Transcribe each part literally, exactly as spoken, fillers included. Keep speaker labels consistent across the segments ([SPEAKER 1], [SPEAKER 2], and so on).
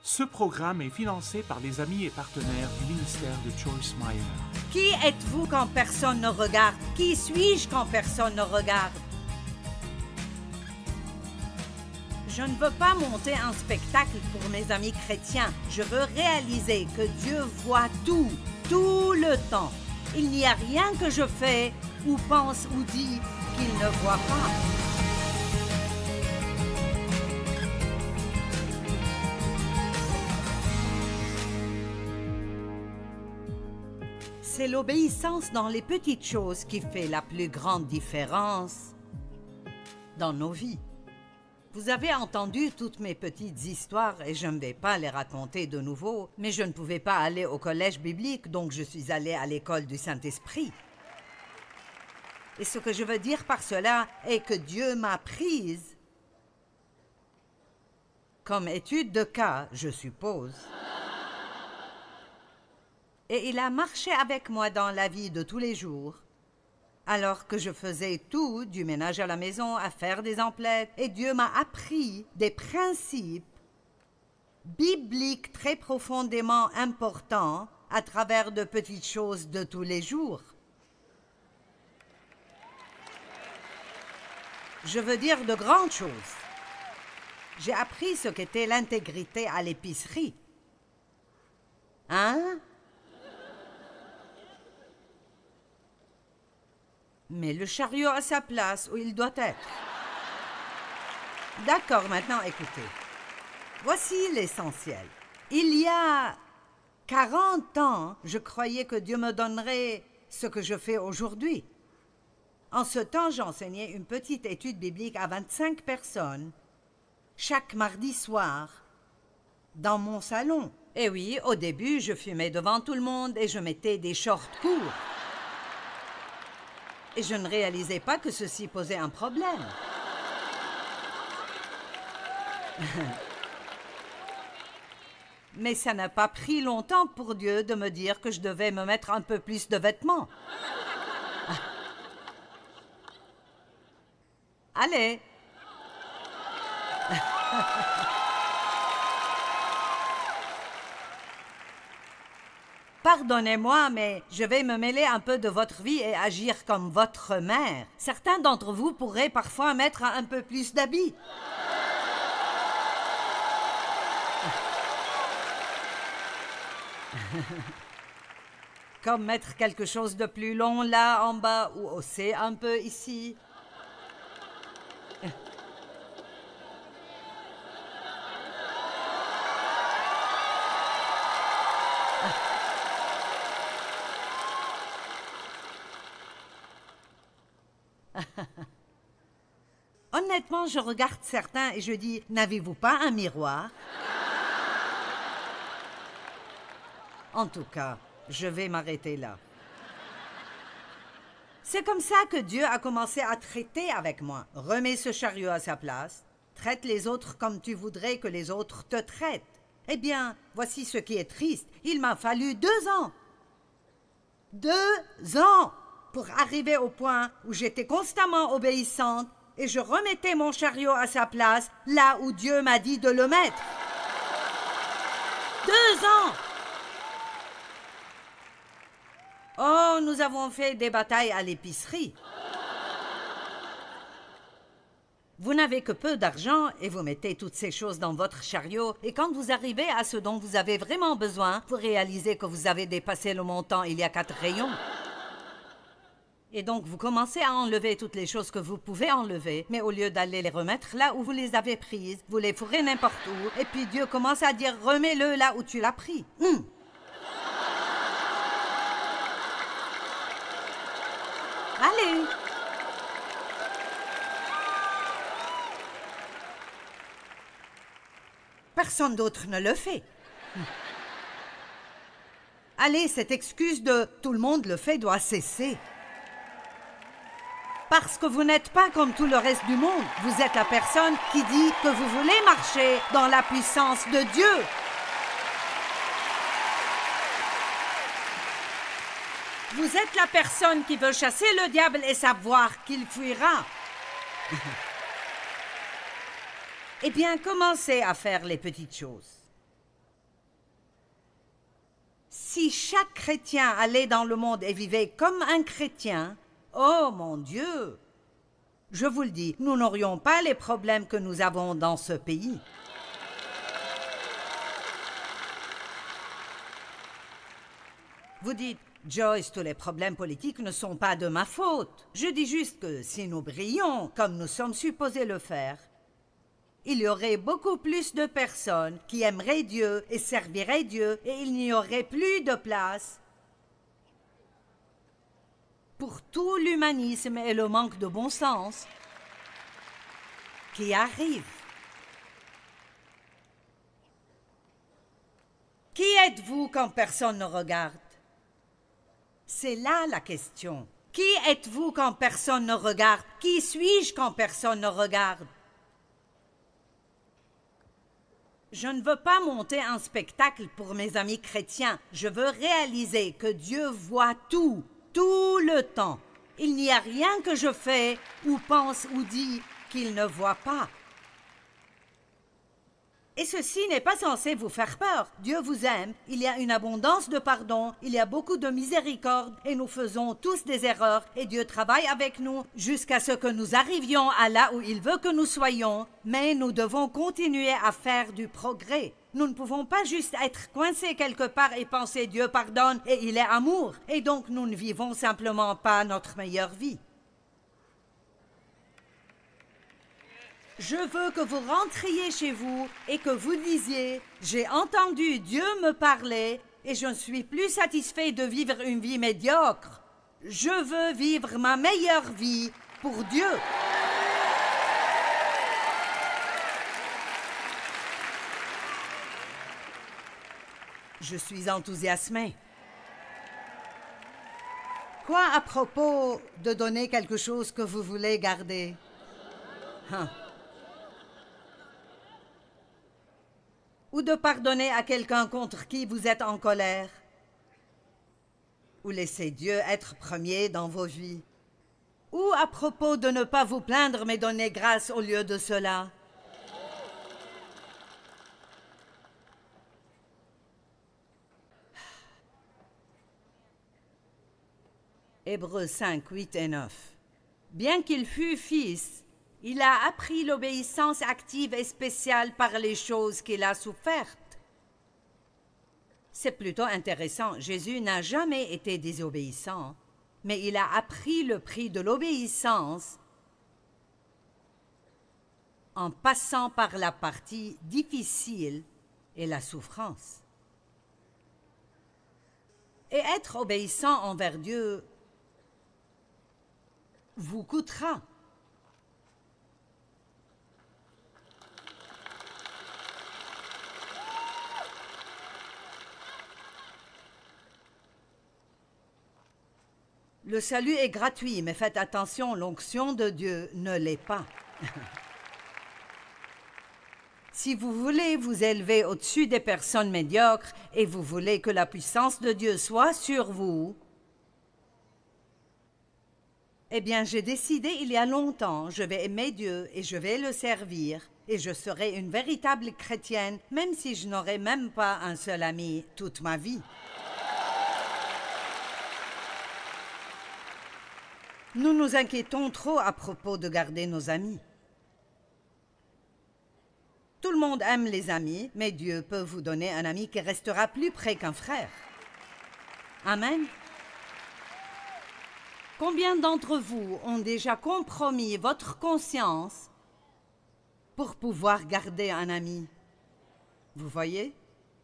[SPEAKER 1] Ce programme est financé par les amis et partenaires du ministère de Joyce Meyer.
[SPEAKER 2] Qui êtes-vous quand personne ne regarde? Qui suis-je quand personne ne regarde? Je ne veux pas monter un spectacle pour mes amis chrétiens. Je veux réaliser que Dieu voit tout, tout le temps. Il n'y a rien que je fais, ou pense, ou dis qu'il ne voit pas. C'est l'obéissance dans les petites choses qui fait la plus grande différence dans nos vies. Vous avez entendu toutes mes petites histoires et je ne vais pas les raconter de nouveau, mais je ne pouvais pas aller au collège biblique, donc je suis allée à l'école du Saint-Esprit. Et ce que je veux dire par cela est que Dieu m'a prise comme étude de cas, je suppose. Et il a marché avec moi dans la vie de tous les jours, alors que je faisais tout, du ménage à la maison, à faire des emplettes, et Dieu m'a appris des principes bibliques très profondément importants à travers de petites choses de tous les jours. Je veux dire de grandes choses. J'ai appris ce qu'était l'intégrité à l'épicerie. Hein? Mais le chariot a sa place où il doit être. D'accord, maintenant écoutez. Voici l'essentiel. Il y a quarante ans, je croyais que Dieu me donnerait ce que je fais aujourd'hui. En ce temps, j'enseignais une petite étude biblique à vingt-cinq personnes, chaque mardi soir, dans mon salon. Et oui, au début, je fumais devant tout le monde et je mettais des shorts courts. Et je ne réalisais pas que ceci posait un problème. Mais ça n'a pas pris longtemps pour Dieu de me dire que je devais me mettre un peu plus de vêtements. Allez. Pardonnez-moi, mais je vais me mêler un peu de votre vie et agir comme votre mère. Certains d'entre vous pourraient parfois mettre un peu plus d'habits. Comme mettre quelque chose de plus long là en bas ou hausser un peu ici. Honnêtement, je regarde certains et je dis, n'avez-vous pas un miroir? En tout cas, je vais m'arrêter là. C'est comme ça que Dieu a commencé à traiter avec moi. Remets ce chariot à sa place, traite les autres comme tu voudrais que les autres te traitent. Eh bien, voici ce qui est triste. Il m'a fallu deux ans. Deux ans pour arriver au point où j'étais constamment obéissante et je remettais mon chariot à sa place là où Dieu m'a dit de le mettre. Deux ans! Oh, nous avons fait des batailles à l'épicerie. Vous n'avez que peu d'argent et vous mettez toutes ces choses dans votre chariot et quand vous arrivez à ce dont vous avez vraiment besoin, vous réalisez que vous avez dépassé le montant il y a quatre rayons. Et donc, vous commencez à enlever toutes les choses que vous pouvez enlever, mais au lieu d'aller les remettre là où vous les avez prises, vous les fourrez n'importe où, et puis Dieu commence à dire « remets-le là où tu l'as pris. Hum. » Allez! Personne d'autre ne le fait. Hum. Allez, cette excuse de « tout le monde le fait » doit cesser. Parce que vous n'êtes pas comme tout le reste du monde. Vous êtes la personne qui dit que vous voulez marcher dans la puissance de Dieu. Vous êtes la personne qui veut chasser le diable et savoir qu'il fuira. Eh bien, commencez à faire les petites choses. Si chaque chrétien allait dans le monde et vivait comme un chrétien, oh mon Dieu! Je vous le dis, nous n'aurions pas les problèmes que nous avons dans ce pays. Vous dites, Joyce, tous les problèmes politiques ne sont pas de ma faute. Je dis juste que si nous brillons comme nous sommes supposés le faire, il y aurait beaucoup plus de personnes qui aimeraient Dieu et serviraient Dieu et il n'y aurait plus de place pour tout l'humanisme et le manque de bon sens qui arrive. Qui êtes-vous quand personne ne regarde? C'est là la question. Qui êtes-vous quand personne ne regarde? Qui suis-je quand personne ne regarde? Je ne veux pas monter un spectacle pour mes amis chrétiens. Je veux réaliser que Dieu voit tout, tout le temps. Il n'y a rien que je fais ou pense ou dis qu'il ne voit pas. Et ceci n'est pas censé vous faire peur. Dieu vous aime, il y a une abondance de pardon, il y a beaucoup de miséricorde et nous faisons tous des erreurs et Dieu travaille avec nous jusqu'à ce que nous arrivions à là où il veut que nous soyons, mais nous devons continuer à faire du progrès. Nous ne pouvons pas juste être coincés quelque part et penser Dieu pardonne et il est amour, et donc nous ne vivons simplement pas notre meilleure vie. Je veux que vous rentriez chez vous et que vous disiez « J'ai entendu Dieu me parler et je ne suis plus satisfait de vivre une vie médiocre. Je veux vivre ma meilleure vie pour Dieu. » Je suis enthousiasmée. Quoi à propos de donner quelque chose que vous voulez garder? Hein? Ou de pardonner à quelqu'un contre qui vous êtes en colère? Ou laisser Dieu être premier dans vos vies? Ou à propos de ne pas vous plaindre mais donner grâce au lieu de cela? Hébreux cinq, huit et neuf. Bien qu'il fût fils, il a appris l'obéissance active et spéciale par les choses qu'il a souffertes. C'est plutôt intéressant. Jésus n'a jamais été désobéissant, mais il a appris le prix de l'obéissance en passant par la partie difficile et la souffrance. Et être obéissant envers Dieu vous coûtera. Le salut est gratuit, mais faites attention, l'onction de Dieu ne l'est pas. Si vous voulez vous élever au-dessus des personnes médiocres et vous voulez que la puissance de Dieu soit sur vous, eh bien, j'ai décidé il y a longtemps, je vais aimer Dieu et je vais le servir et je serai une véritable chrétienne, même si je n'aurai même pas un seul ami toute ma vie. Nous nous inquiétons trop à propos de garder nos amis. Tout le monde aime les amis, mais Dieu peut vous donner un ami qui restera plus près qu'un frère. Amen. Combien d'entre vous ont déjà compromis votre conscience pour pouvoir garder un ami? Vous voyez?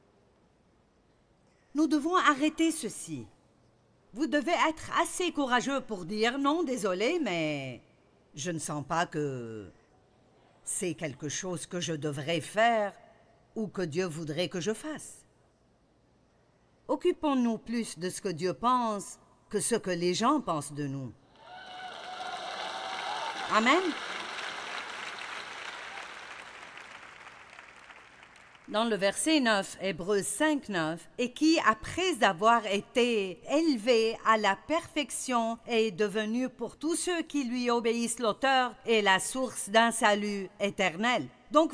[SPEAKER 2] Nous devons arrêter ceci. Vous devez être assez courageux pour dire « Non, désolé, mais je ne sens pas que c'est quelque chose que je devrais faire ou que Dieu voudrait que je fasse. » Occupons-nous plus de ce que Dieu pense que ce que les gens pensent de nous. Amen. Dans le verset neuf, Hébreux cinq, neuf, « Et qui, après avoir été élevé à la perfection, est devenu pour tous ceux qui lui obéissent l'auteur et la source d'un salut éternel. »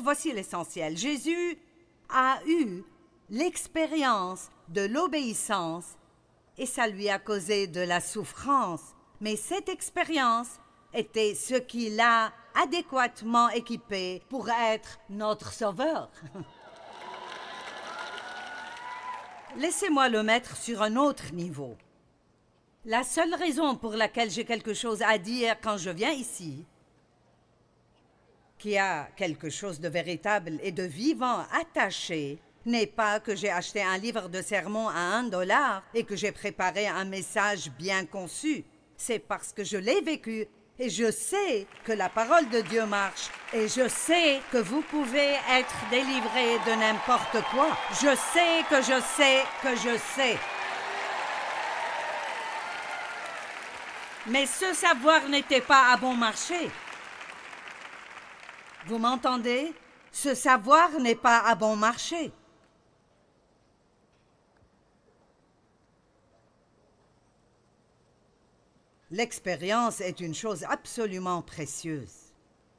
[SPEAKER 2] Donc voici l'essentiel. Jésus a eu l'expérience de l'obéissance et ça lui a causé de la souffrance. Mais cette expérience était ce qui l'a adéquatement équipé pour être notre sauveur. Laissez-moi le mettre sur un autre niveau. La seule raison pour laquelle j'ai quelque chose à dire quand je viens ici, qui a quelque chose de véritable et de vivant attaché, n'est pas que j'ai acheté un livre de sermons à un dollar et que j'ai préparé un message bien conçu. C'est parce que je l'ai vécu et je sais que la parole de Dieu marche et je sais que vous pouvez être délivrés de n'importe quoi. Je sais que je sais que je sais. Mais ce savoir n'était pas à bon marché. Vous m'entendez? Ce savoir n'est pas à bon marché. L'expérience est une chose absolument précieuse.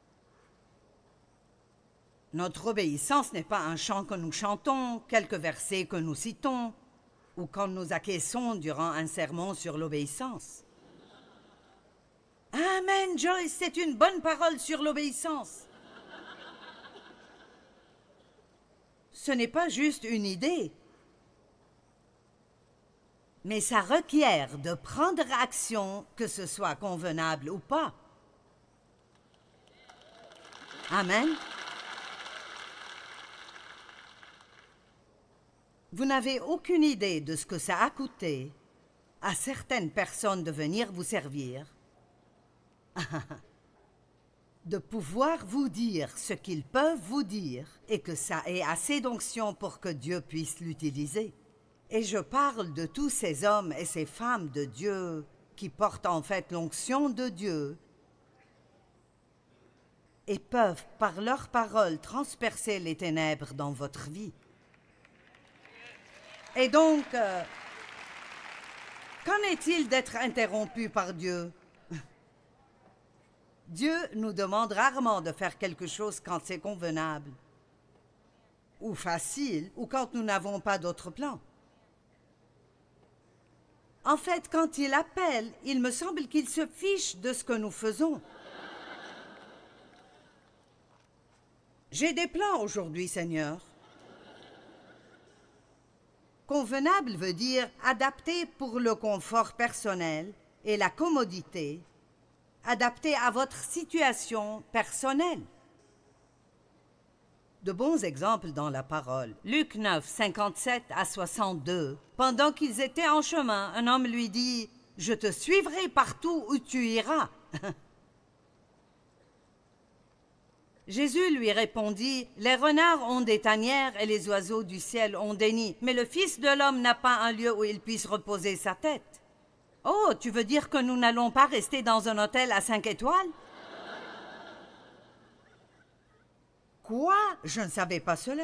[SPEAKER 2] Notre obéissance n'est pas un chant que nous chantons, quelques versets que nous citons, ou quand nous acquiesçons durant un sermon sur l'obéissance. Amen, Joyce, c'est une bonne parole sur l'obéissance. Ce n'est pas juste une idée, mais ça requiert de prendre action, que ce soit convenable ou pas. Amen. Vous n'avez aucune idée de ce que ça a coûté à certaines personnes de venir vous servir, de pouvoir vous dire ce qu'ils peuvent vous dire et que ça ait assez d'onction pour que Dieu puisse l'utiliser. Et je parle de tous ces hommes et ces femmes de Dieu qui portent en fait l'onction de Dieu et peuvent par leurs paroles transpercer les ténèbres dans votre vie. Et donc, euh, qu'en est-il d'être interrompu par Dieu? Dieu nous demande rarement de faire quelque chose quand c'est convenable, ou facile, ou quand nous n'avons pas d'autre plan. En fait, quand il appelle, il me semble qu'il se fiche de ce que nous faisons. J'ai des plans aujourd'hui, Seigneur. Convenable veut dire adapté pour le confort personnel et la commodité, adapté à votre situation personnelle. De bons exemples dans la parole. Luc neuf, cinquante-sept à soixante-deux. Pendant qu'ils étaient en chemin, un homme lui dit « Je te suivrai partout où tu iras. » Jésus lui répondit « Les renards ont des tanières et les oiseaux du ciel ont des nids, mais le Fils de l'homme n'a pas un lieu où il puisse reposer sa tête. » Oh, tu veux dire que nous n'allons pas rester dans un hôtel à cinq étoiles? Quoi? Je ne savais pas cela.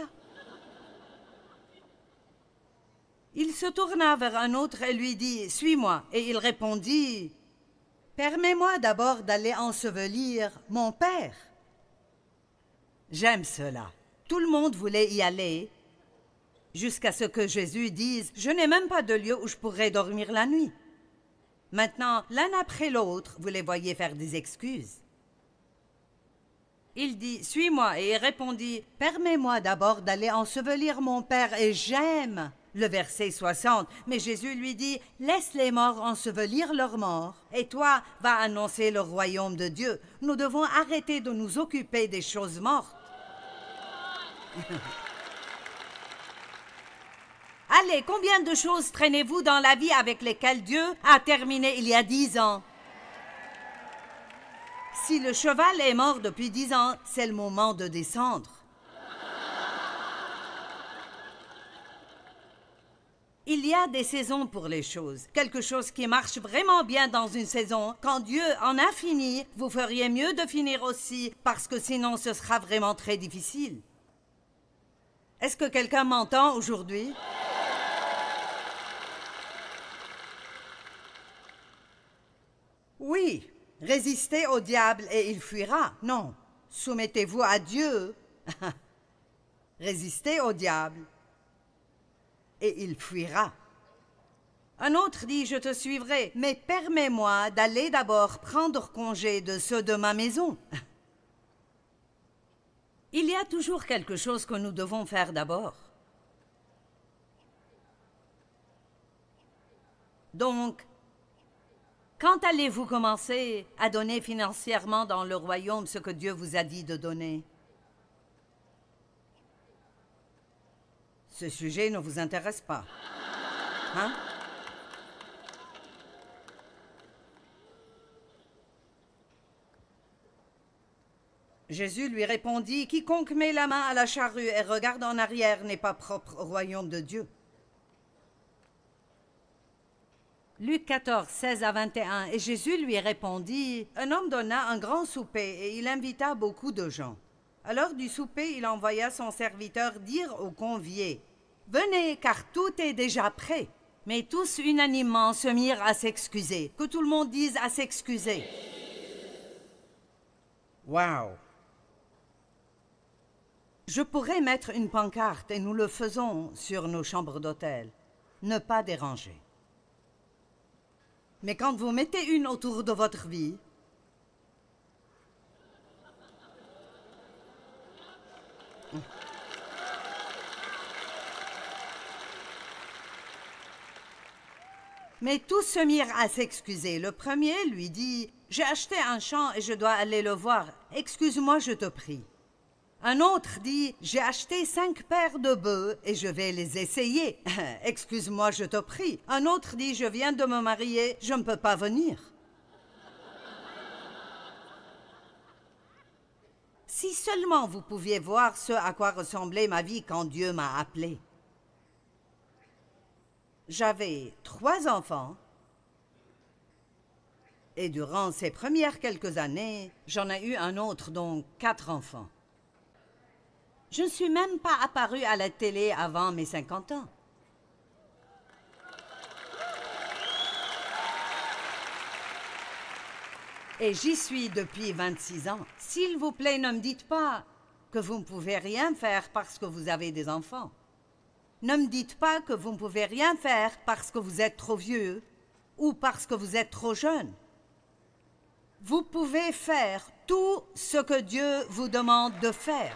[SPEAKER 2] Il se tourna vers un autre et lui dit « Suis-moi. » Et il répondit « Permets-moi d'abord d'aller ensevelir mon père. » J'aime cela. Tout le monde voulait y aller, jusqu'à ce que Jésus dise « Je n'ai même pas de lieu où je pourrais dormir la nuit. » Maintenant, l'un après l'autre, vous les voyez faire des excuses. Il dit « Suis-moi. » Et il répondit « Permets-moi d'abord d'aller ensevelir mon père. » Et j'aime le verset soixante. Mais Jésus lui dit « Laisse les morts ensevelir leurs morts. Et toi, va annoncer le royaume de Dieu. Nous devons arrêter de nous occuper des choses mortes. » Allez, combien de choses traînez-vous dans la vie avec lesquelles Dieu a terminé il y a dix ans? Si le cheval est mort depuis dix ans, c'est le moment de descendre. Il y a des saisons pour les choses. Quelque chose qui marche vraiment bien dans une saison, quand Dieu en a fini, vous feriez mieux de finir aussi, parce que sinon ce sera vraiment très difficile. Est-ce que quelqu'un m'entend aujourd'hui? Oui, résistez au diable et il fuira. Non, soumettez-vous à Dieu. Résistez au diable et il fuira. Un autre dit, je te suivrai, mais permets-moi d'aller d'abord prendre congé de ceux de ma maison. Il y a toujours quelque chose que nous devons faire d'abord. Donc, quand allez-vous commencer à donner financièrement dans le royaume ce que Dieu vous a dit de donner? Ce sujet ne vous intéresse pas, hein? Jésus lui répondit, « Quiconque met la main à la charrue et regarde en arrière n'est pas propre au royaume de Dieu. » Luc quatorze, seize à vingt et un. Et Jésus lui répondit, « Un homme donna un grand souper et il invita beaucoup de gens. À l'heure du souper, il envoya son serviteur dire aux conviés, « Venez, car tout est déjà prêt. » Mais tous unanimement se mirent à s'excuser. Que tout le monde dise à s'excuser. Wow! Je pourrais mettre une pancarte, et nous le faisons sur nos chambres d'hôtel. Ne pas déranger. Mais quand vous mettez une autour de votre vie, mais tous se mirent à s'excuser. Le premier lui dit, « J'ai acheté un champ et je dois aller le voir. Excuse-moi, je te prie. » Un autre dit, « J'ai acheté cinq paires de bœufs et je vais les essayer. Excuse-moi, je te prie. » Un autre dit, « Je viens de me marier, je ne peux pas venir. » Si seulement vous pouviez voir ce à quoi ressemblait ma vie quand Dieu m'a appelé. J'avais trois enfants et durant ces premières quelques années, j'en ai eu un autre, donc quatre enfants. Je ne suis même pas apparue à la télé avant mes cinquante ans. Et j'y suis depuis vingt-six ans. S'il vous plaît, ne me dites pas que vous ne pouvez rien faire parce que vous avez des enfants. Ne me dites pas que vous ne pouvez rien faire parce que vous êtes trop vieux ou parce que vous êtes trop jeune. Vous pouvez faire tout ce que Dieu vous demande de faire.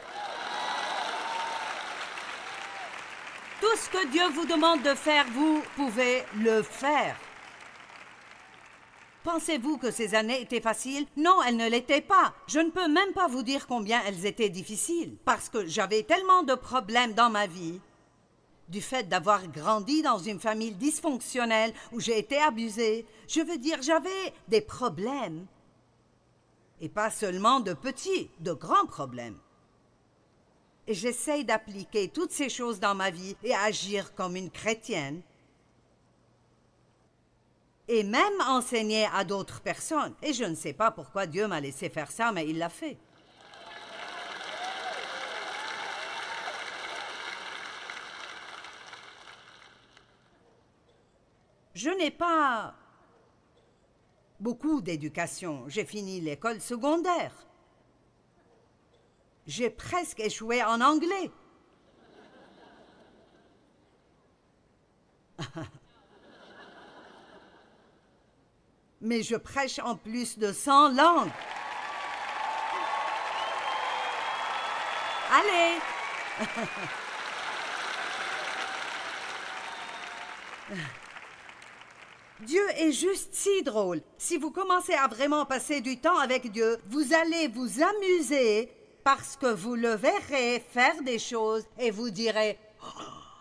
[SPEAKER 2] Tout ce que Dieu vous demande de faire, vous pouvez le faire. Pensez-vous que ces années étaient faciles? Non, elles ne l'étaient pas. Je ne peux même pas vous dire combien elles étaient difficiles, parce que j'avais tellement de problèmes dans ma vie, du fait d'avoir grandi dans une famille dysfonctionnelle où j'ai été abusée. Je veux dire, j'avais des problèmes. Et pas seulement de petits, de grands problèmes. Et j'essaye d'appliquer toutes ces choses dans ma vie et agir comme une chrétienne. Et même enseigner à d'autres personnes. Et je ne sais pas pourquoi Dieu m'a laissé faire ça, mais il l'a fait. Je n'ai pas beaucoup d'éducation. J'ai fini l'école secondaire. J'ai presque échoué en anglais. Mais je prêche en plus de cent langues. Allez! Dieu est juste si drôle. Si vous commencez à vraiment passer du temps avec Dieu, vous allez vous amuser parce que vous le verrez faire des choses et vous direz oh.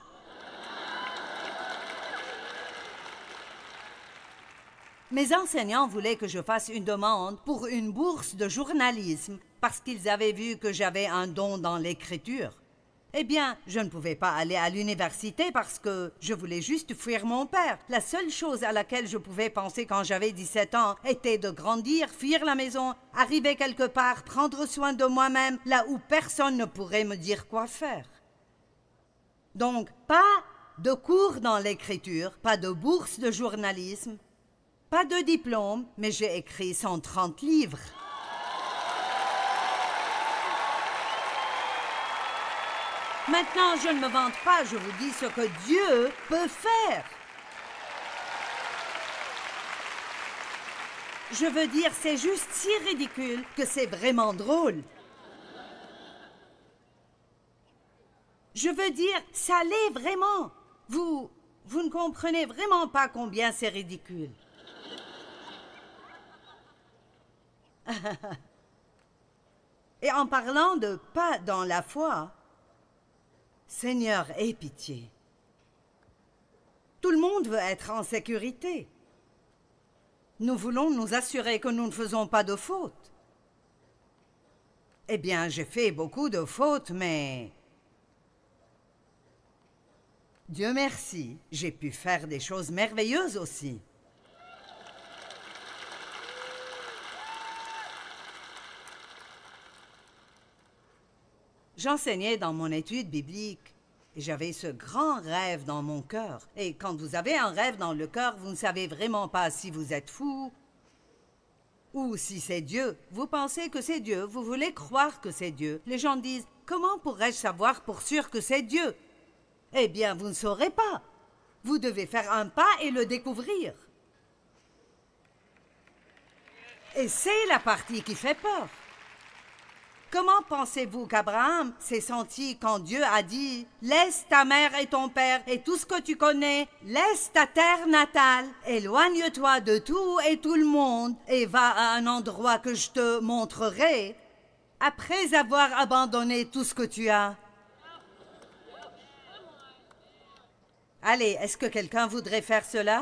[SPEAKER 2] Mes enseignants voulaient que je fasse une demande pour une bourse de journalisme parce qu'ils avaient vu que j'avais un don dans l'écriture. Eh bien, je ne pouvais pas aller à l'université parce que je voulais juste fuir mon père. La seule chose à laquelle je pouvais penser quand j'avais dix-sept ans était de grandir, fuir la maison, arriver quelque part, prendre soin de moi-même, là où personne ne pourrait me dire quoi faire. Donc, pas de cours dans l'écriture, pas de bourse de journalisme, pas de diplôme, mais j'ai écrit cent trente livres. Maintenant, je ne me vante pas, je vous dis ce que Dieu peut faire. Je veux dire, c'est juste si ridicule que c'est vraiment drôle. Je veux dire, ça l'est vraiment. Vous, vous ne comprenez vraiment pas combien c'est ridicule. Et en parlant de pas dans la foi, Seigneur, aie pitié. Tout le monde veut être en sécurité. Nous voulons nous assurer que nous ne faisons pas de fautes. Eh bien, j'ai fait beaucoup de fautes, mais... Dieu merci, j'ai pu faire des choses merveilleuses aussi. J'enseignais dans mon étude biblique et j'avais ce grand rêve dans mon cœur. Et quand vous avez un rêve dans le cœur, vous ne savez vraiment pas si vous êtes fou ou si c'est Dieu. Vous pensez que c'est Dieu, vous voulez croire que c'est Dieu. Les gens disent, comment pourrais-je savoir pour sûr que c'est Dieu? Eh bien, vous ne saurez pas. Vous devez faire un pas et le découvrir. Et c'est la partie qui fait peur. Comment pensez-vous qu'Abraham s'est senti quand Dieu a dit « Laisse ta mère et ton père et tout ce que tu connais, laisse ta terre natale, éloigne-toi de tout et tout le monde et va à un endroit que je te montrerai, après avoir abandonné tout ce que tu as. » Allez, est-ce que quelqu'un voudrait faire cela?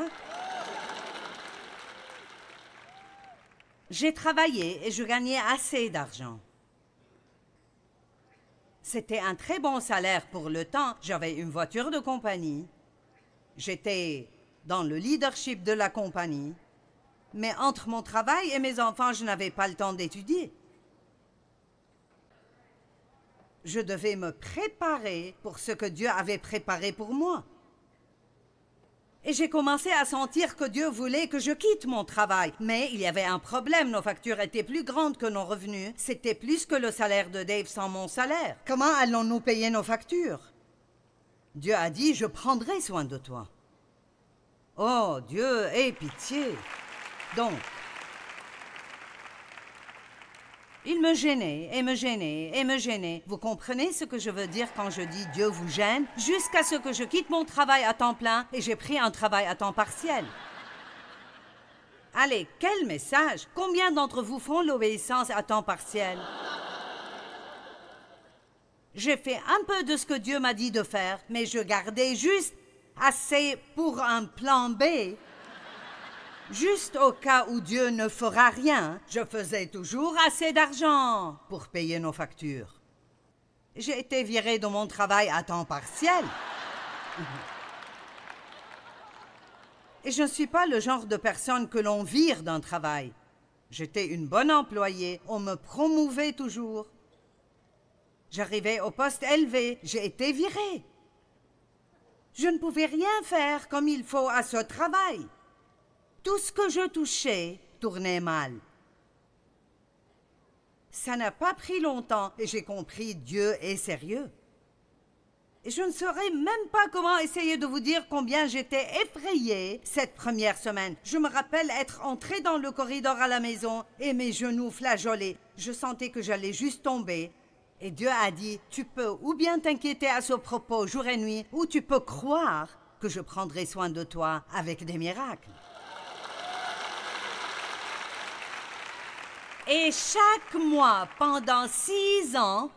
[SPEAKER 2] J'ai travaillé et je gagnais assez d'argent. C'était un très bon salaire pour le temps. J'avais une voiture de compagnie. J'étais dans le leadership de la compagnie. Mais entre mon travail et mes enfants, je n'avais pas le temps d'étudier. Je devais me préparer pour ce que Dieu avait préparé pour moi. Et j'ai commencé à sentir que Dieu voulait que je quitte mon travail. Mais il y avait un problème, nos factures étaient plus grandes que nos revenus. C'était plus que le salaire de Dave sans mon salaire. Comment allons-nous payer nos factures? Dieu a dit, je prendrai soin de toi. Oh, Dieu, aie pitié. Donc, il me gênait, et me gênait, et me gênait. Vous comprenez ce que je veux dire quand je dis Dieu vous gêne? Jusqu'à ce que je quitte mon travail à temps plein et j'ai pris un travail à temps partiel. Allez, quel message! Combien d'entre vous font l'obéissance à temps partiel? J'ai fait un peu de ce que Dieu m'a dit de faire, mais je gardais juste assez pour un plan B. Juste au cas où Dieu ne fera rien, je faisais toujours assez d'argent pour payer nos factures. J'ai été virée de mon travail à temps partiel. Et je ne suis pas le genre de personne que l'on vire d'un travail. J'étais une bonne employée, on me promouvait toujours. J'arrivais au poste élevé, j'ai été virée. Je ne pouvais rien faire comme il faut à ce travail. Tout ce que je touchais tournait mal. Ça n'a pas pris longtemps et j'ai compris Dieu est sérieux. Et je ne saurais même pas comment essayer de vous dire combien j'étais effrayée cette première semaine. Je me rappelle être entrée dans le corridor à la maison et mes genoux flageolaient. Je sentais que j'allais juste tomber. Et Dieu a dit, tu peux ou bien t'inquiéter à ce propos jour et nuit, ou tu peux croire que je prendrai soin de toi avec des miracles. Et chaque mois, pendant six ans,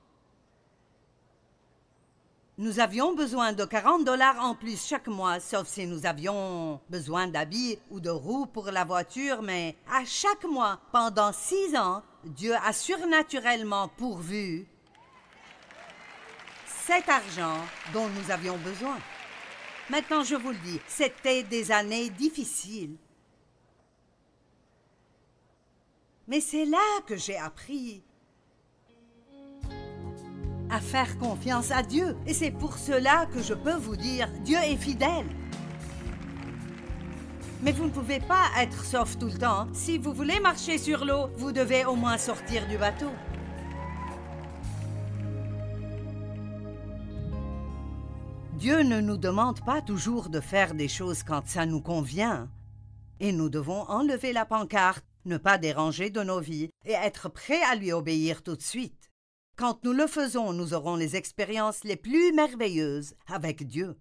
[SPEAKER 2] nous avions besoin de quarante dollars en plus chaque mois, sauf si nous avions besoin d'habits ou de roues pour la voiture, mais à chaque mois, pendant six ans, Dieu a surnaturellement pourvu cet argent dont nous avions besoin. Maintenant, je vous le dis, c'était des années difficiles. Mais c'est là que j'ai appris à faire confiance à Dieu. Et c'est pour cela que je peux vous dire, Dieu est fidèle. Mais vous ne pouvez pas être sauf tout le temps. Si vous voulez marcher sur l'eau, vous devez au moins sortir du bateau. Dieu ne nous demande pas toujours de faire des choses quand ça nous convient. Et nous devons enlever la pancarte, ne pas déranger de nos vies et être prêts à lui obéir tout de suite. Quand nous le faisons, nous aurons les expériences les plus merveilleuses avec Dieu.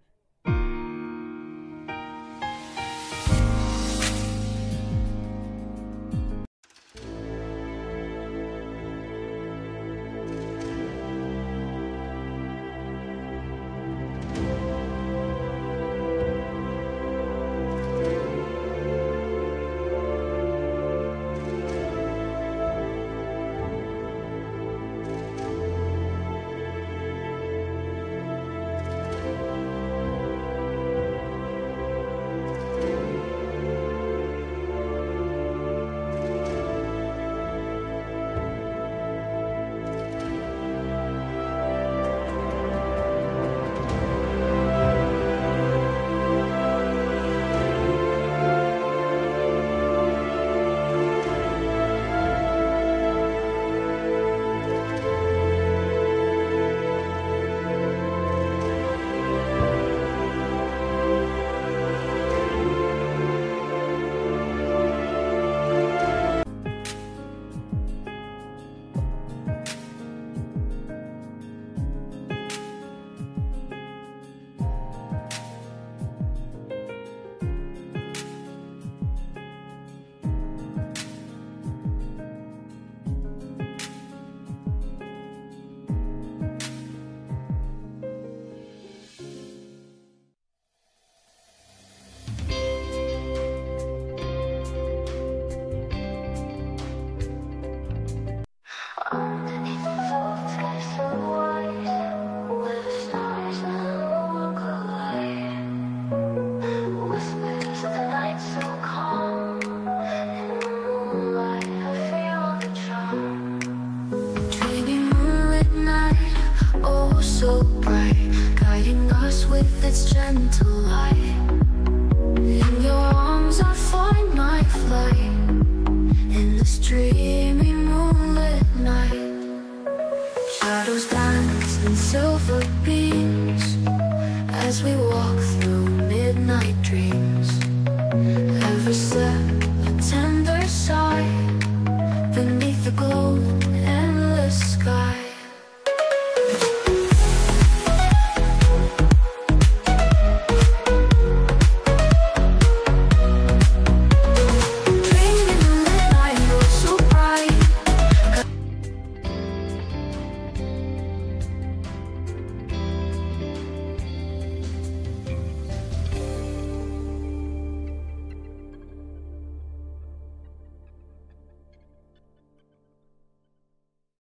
[SPEAKER 3] Its gentle light. In your arms I find my flight. In this dreamy moonlit night, shadows dance in silver beams as we walk through midnight dreams. Every step a tender sigh beneath the glow